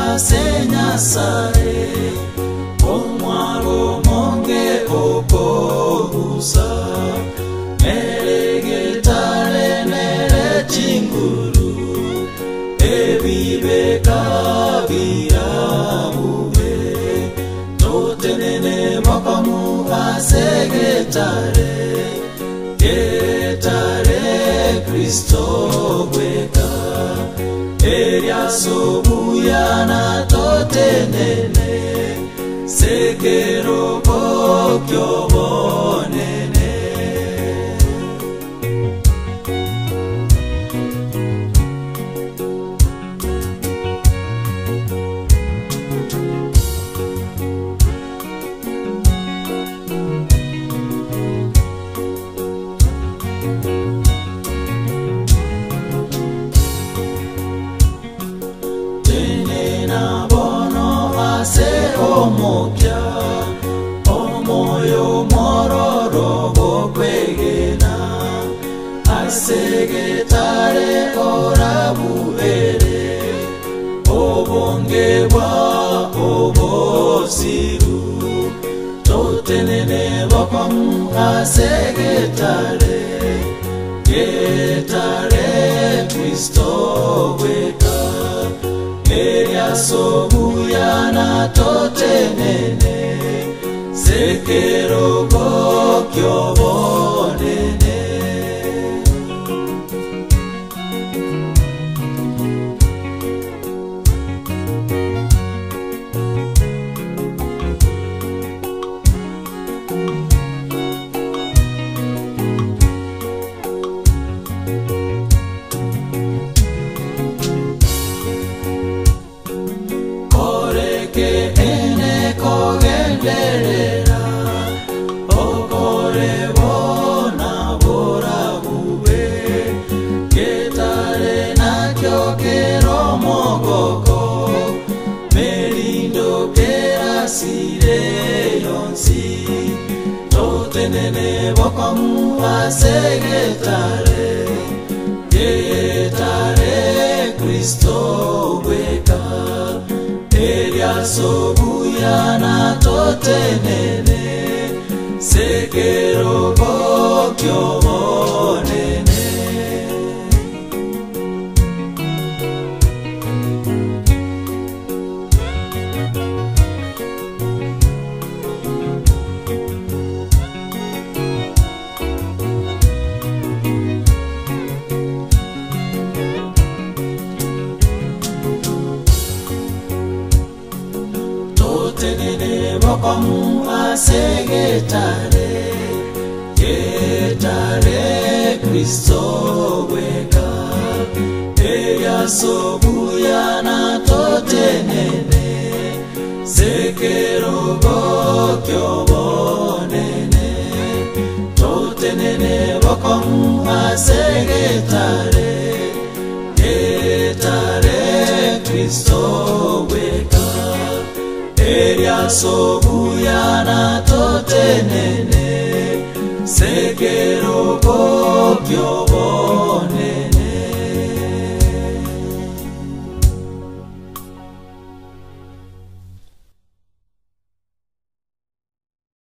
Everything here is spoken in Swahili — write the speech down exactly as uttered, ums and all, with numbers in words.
ase Nyasaye omwaro monge opogusa meregetare nere chinguru ebibe kabira mube totenene mokomu ase getare getare Kristo gweka eria sobuyana totenene sekero bokyo bonene omokya omoyo mororo bokwegena asegetare orabuere obonge bwa obosiru totenene bokomu asegetare getare Kristo weka eria sobuyana totenene sekero bokyo bonene kogenderera okore bona bora bube getare nakyo kero mogoko merindo kera sire yonsi totenene bokomu asegetare getare Kristo weka eria sobuyana totenene sekero bokyo bonene totenene bokomu asegetare getare Kristo weka eria sobuyana totenene sekero bokyo bonene totenene bokomu asegetare getare Kristo weka eria sobuyana totenene sekero bokyo